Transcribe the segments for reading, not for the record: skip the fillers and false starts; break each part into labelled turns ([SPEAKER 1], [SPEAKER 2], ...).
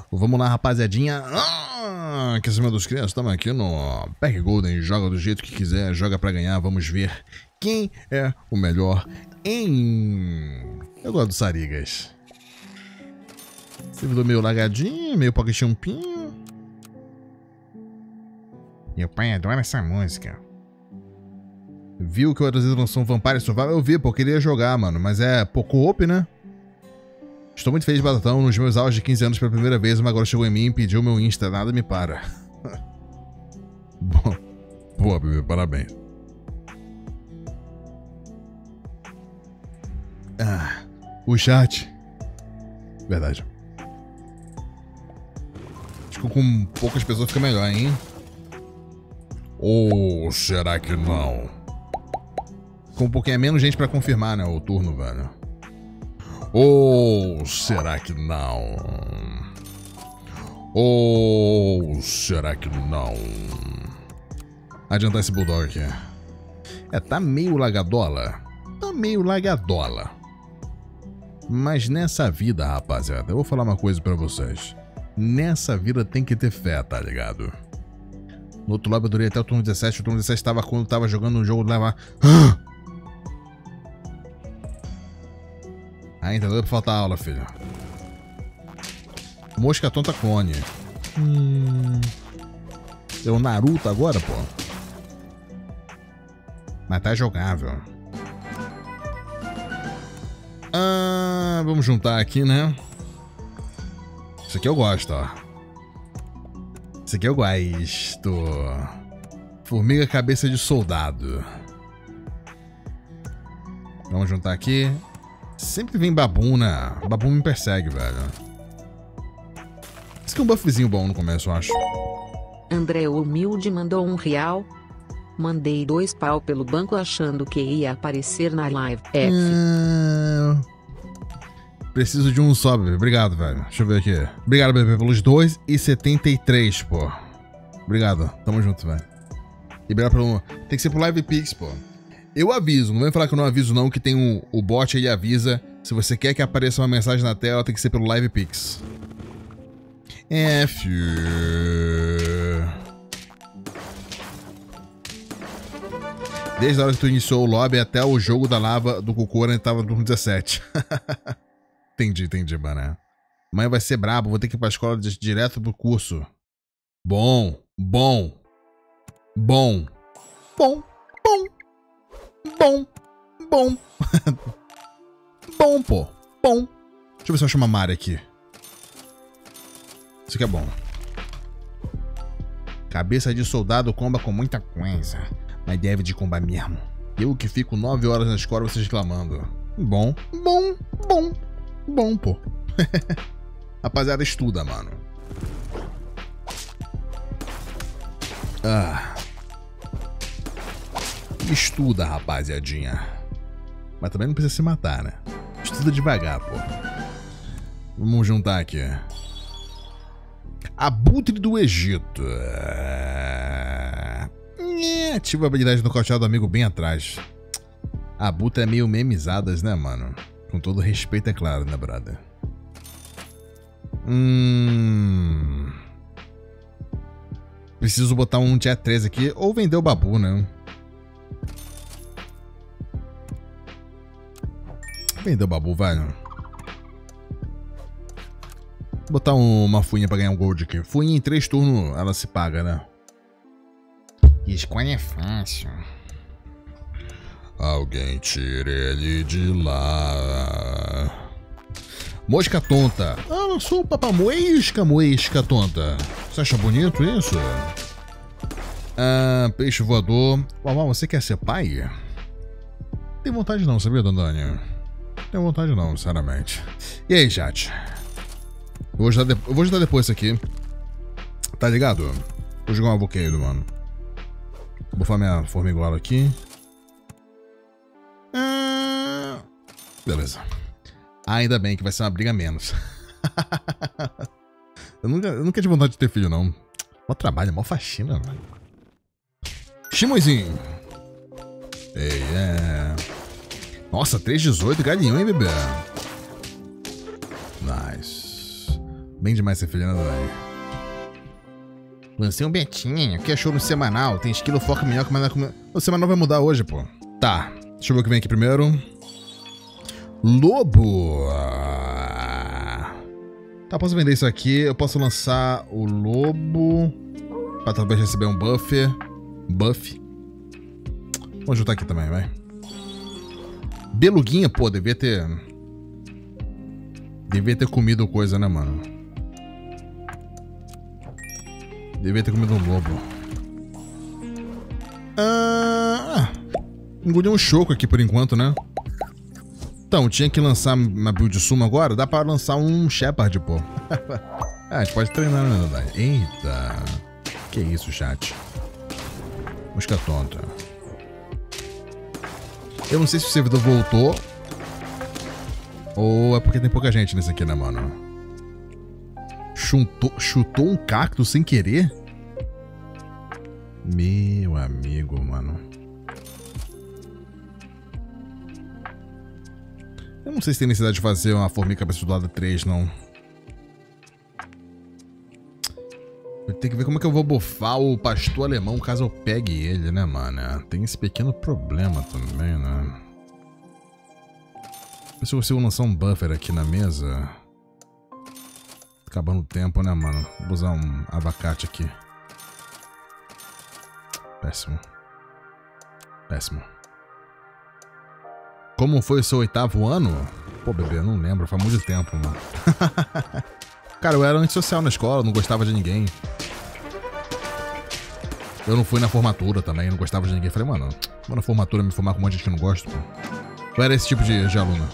[SPEAKER 1] Vamos lá, rapaziadinha. Aquecimento dos crianças, estamos aqui no Pack Golden. Joga do jeito que quiser, joga pra ganhar. Vamos ver quem é o melhor em... Eu gosto do Sarigas. Servidor meio lagadinho, meio pocket champinho. Meu pai adora essa música. Viu que o Aerosito lançou um Vampire Survival? Eu vi, pô, eu queria jogar, mano. Mas é pouco OP, né? Estou muito feliz, Batatão. Nos meus auge de 15 anos pela primeira vez, uma agora chegou em mim e pediu meu Insta. Nada me para. Bom, boa, bebê. Parabéns. O chat. Verdade. Acho que com poucas pessoas fica melhor, hein? Ou será que não? Com um pouquinho menos gente pra confirmar, né? O turno, velho. Ou será que não? Ou será que não? Adiantar esse bulldog aqui. Tá meio lagadola. Tá meio lagadola. Mas nessa vida, rapaziada, eu vou falar uma coisa pra vocês. Nessa vida tem que ter fé, tá ligado? No outro lado eu durei até o turno 17. O turno 17 tava quando eu tava jogando um jogo de levar... Ainda deu pra faltar aula, filho. Mosca tonta clone. É o Naruto agora, pô. Mas tá jogável. Vamos juntar aqui, né? Isso aqui eu gosto, ó. Isso aqui eu gosto. Formiga cabeça de soldado. Vamos juntar aqui. Sempre vem Babum, né? Babum me persegue, velho. Isso aqui é um buffzinho bom no começo, eu acho.
[SPEAKER 2] André Humilde mandou R$1. Mandei 2 pau pelo banco achando que ia aparecer na live.
[SPEAKER 1] Preciso de um só, bebê. Obrigado, velho. Deixa eu ver aqui. Obrigado, bebê, pelos 2,73, pô. Obrigado. Tamo junto, velho. E obrigado pelo... Tem que ser pro Live Pix, pô. Eu aviso. Não vem falar que eu não aviso, não, que tem o bot aí avisa. Se você quer que apareça uma mensagem na tela, tem que ser pelo Live Pix. Desde a hora que tu iniciou o lobby até o jogo da lava do Kokora, ele tava no turno 17. Entendi, mano. Amanhã vai ser brabo, vou ter que ir pra escola direto pro curso. Bom, pô. Bom. Deixa eu ver se eu acho uma Mari aqui. Isso aqui é bom. Cabeça de soldado comba com muita coisa. Mas deve de combar mesmo. Eu que fico 9 horas na escola, vocês reclamando. Bom, pô. Rapaziada, estuda, mano. Estuda, rapaziadinha. Mas também não precisa se matar, né? Estuda devagar, pô. Vamos juntar aqui. Abutre do Egito. Ativa a habilidade do nocautear do amigo bem atrás. Abutre é meio memizadas, né, mano? Com todo respeito, é claro, né, brother? Preciso botar um dia 3 aqui ou vender o Babu, né? Vender o Babu, velho. Vou botar uma fuinha pra ganhar um gold aqui. Fuinha em 3 turnos, ela se paga, né? Escolha é fácil. Alguém tire ele de lá. Mosca tonta. Eu sou o papamoesca, moesca tonta. Você acha bonito isso? Peixe voador. Uau, você quer ser pai? Tem vontade não, sabia, Dandânia? Não tenho vontade não, sinceramente. E aí, chat? Eu vou ajudar depois isso aqui. Tá ligado? Vou jogar uma boqueiro, mano. Vou bufar minha formigola aqui. Beleza. Ainda bem que vai ser uma briga menos. eu nunca tive vontade de ter filho, não. Mó trabalho, mó faxina, velho. Chimoizinho. Nossa, 3,18, galinhão, hein, bebê? Nice. Bem demais ser filha, né, velho? Lancei um betinho. Que achou no semanal? Tem esquilo foca minhoca, mas o semanal vai mudar hoje, pô. Tá. Deixa eu ver o que vem aqui primeiro. Lobo. Tá, posso vender isso aqui. Eu posso lançar o lobo. Pra talvez receber um buff. Vamos juntar aqui também, vai. Beluguinha, pô, devia ter comido coisa, né, mano? Devia ter comido um lobo. Engoliu um choco aqui por enquanto, né? Então, tinha que lançar uma build sumo agora. Dá pra lançar um Shepard, pô. A gente pode treinar, né, verdade? Eita. Que isso, chat? Mosca tonta. Eu não sei se o servidor voltou. Ou é porque tem pouca gente nesse aqui, né, mano? Chutou um cacto sem querer? Meu amigo, mano. Eu não sei se tem necessidade de fazer uma formiga cabeçuda 3, não. Eu tenho que ver como é que eu vou buffar o pastor alemão caso eu pegue ele, né, mano? Tem esse pequeno problema também, né? Ver se eu consigo lançar um buffer aqui na mesa. Acabando o tempo, né, mano? Vou usar um abacate aqui. Péssimo. Péssimo. Como foi o seu 8º ano? Pô, bebê, eu não lembro. Faz muito tempo, mano. Cara, eu era antissocial na escola, não gostava de ninguém. Eu não fui na formatura também, não gostava de ninguém. Falei, mano, vou na formatura me formar com um monte de gente que eu não gosto, pô. Eu era esse tipo de aluno.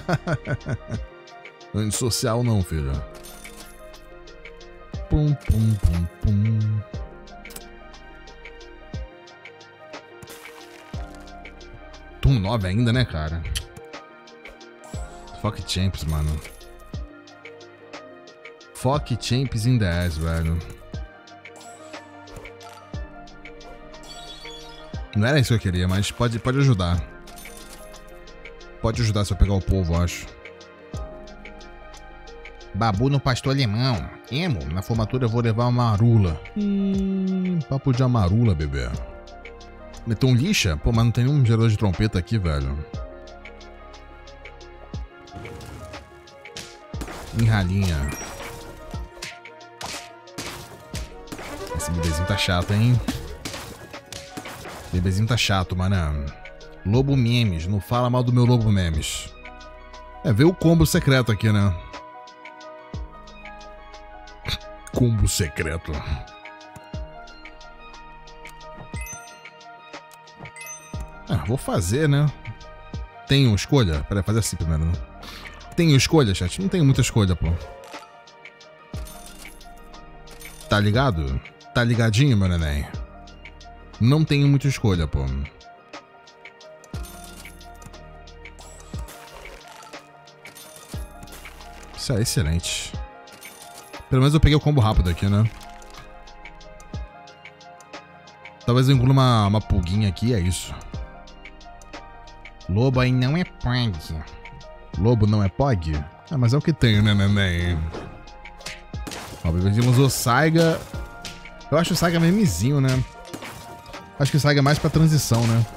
[SPEAKER 1] Antissocial não, filho. Pum, pum, pum, pum. Turno 9 ainda, né, cara? Fuck Champs, mano. Fuck Champs in the ass, velho. Não era isso que eu queria, mas pode ajudar. Pode ajudar se eu pegar o povo, acho. Babu no pastor alemão. Emo, na formatura eu vou levar uma marula. Papo de amarula, bebê. Meteu um lixa? Pô, mas não tem nenhum gerador de trompeta aqui, velho. Enralinha. Esse bebezinho tá chato, hein? Bebezinho tá chato, mano. Lobo Memes. Não fala mal do meu Lobo Memes. É, vê o combo secreto aqui, né? Combo secreto. Ah, vou fazer, né? Tenho escolha? Peraí, fazer assim primeiro, né? Tenho escolha, chat? Não tenho muita escolha, pô. Tá ligado? Tá ligadinho, meu neném? Não tenho muita escolha, pô. Isso é excelente. Pelo menos eu peguei o combo rápido aqui, né? Talvez eu engula uma pulguinha aqui, é isso. Lobo aí não é pog. Lobo não é pog? Ah, mas é o que tem, né, neném? Ó, o bebezinho usou Saiga. Eu acho o Saiga memezinho, né? Acho que o Saiga é mais pra transição, né?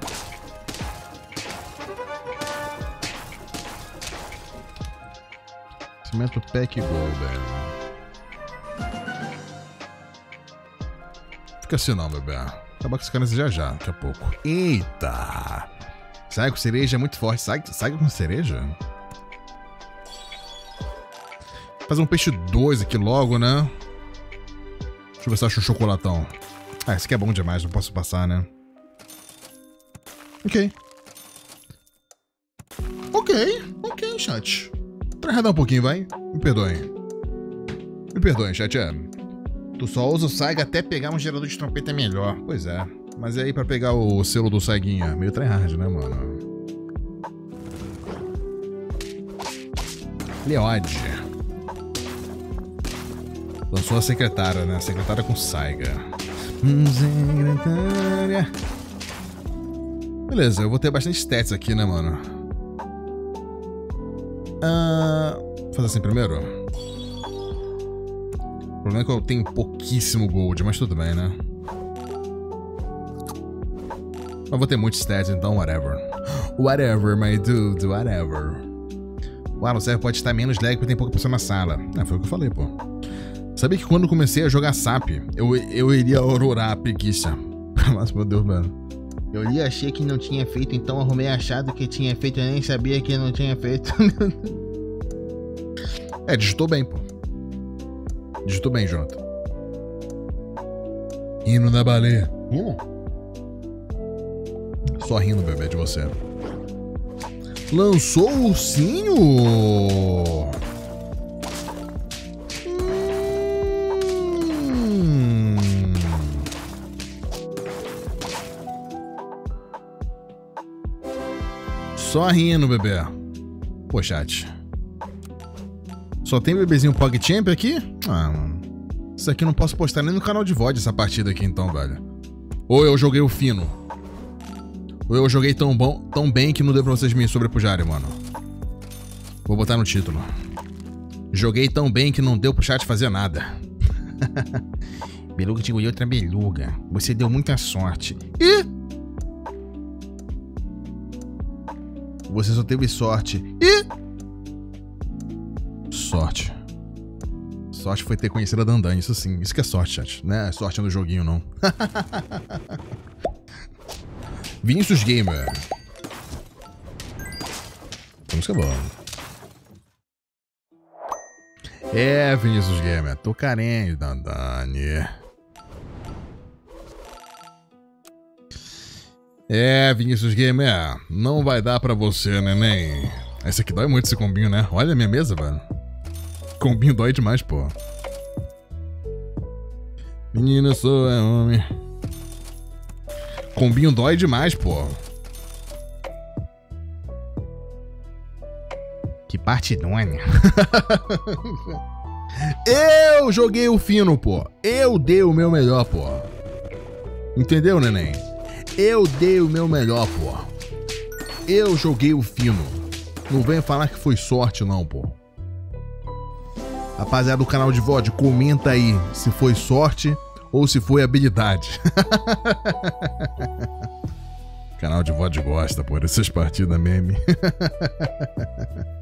[SPEAKER 1] Cimento Pack Golden. Fica assim não, bebê. Acabar com esse cara já já, daqui a pouco. Eita! Saiga com cereja é muito forte. Saiga com cereja? Fazer um peixe 2 aqui logo, né? Deixa eu ver se eu acho um chocolatão. Ah, esse aqui é bom demais, não posso passar, né? Ok, chat. Pra enredar um pouquinho, vai? Me perdoem. Me perdoem, chat, é. Tu só usa o Saiga até pegar um gerador de trompeta melhor. Pois é. Mas é aí pra pegar o selo do Saiguinha. Meio tryhard, né, mano? Leode. Lançou a secretária, né? A secretária com Saiga. Secretária. Beleza, eu vou ter bastante stats aqui, né, mano? Vou fazer assim primeiro. O problema é que eu tenho pouquíssimo gold, mas tudo bem, né? Eu vou ter muitos stats, então whatever. Whatever, my dude, whatever. Uau, o server pode estar menos lag porque tem pouca pessoa na sala. Foi o que eu falei, pô. Sabia que quando eu comecei a jogar SAP, eu iria aurorar a preguiça. Mas, meu Deus, mano. Eu li, achei que não tinha feito, então arrumei achado que tinha feito, eu nem sabia que não tinha feito. Digitou bem, pô. Digitou bem, Jonathan. Hino da baleia. Só rindo, bebê, de você. Lançou o ursinho? Só rindo, bebê. Pô, chat. Só tem bebezinho PogChamp aqui? Isso aqui eu não posso postar nem no canal de VOD, essa partida aqui então, velho. Ou eu joguei o fino. Ou eu joguei tão bem que não deu pra vocês me sobrepujarem, mano. Vou botar no título. Joguei tão bem que não deu pro chat fazer nada. Beluga te engoliu outra beluga. Você deu muita sorte. Ih! Você só teve sorte. Ih! Sorte. Sorte foi ter conhecido a Dandan, isso sim. Isso que é sorte, chat. Não é sorte no joguinho, não. Vinícius Gamer. Música boa. Vinícius Gamer. Tô carente, Dandani. Vinícius Gamer. Não vai dar pra você, neném. Esse aqui dói muito, esse combinho, né? Olha a minha mesa, velho. Combinho dói demais, pô. Menina, sou homem. Combinho dói demais, pô. Que partidônia. Eu joguei o fino, pô. Eu dei o meu melhor, pô. Entendeu, neném? Eu dei o meu melhor, pô. Eu joguei o fino. Não venha falar que foi sorte, não, pô. Rapaziada do canal de VOD, comenta aí se foi sorte ou se foi habilidade. Canal de VOD gosta, pô, dessas partidas meme.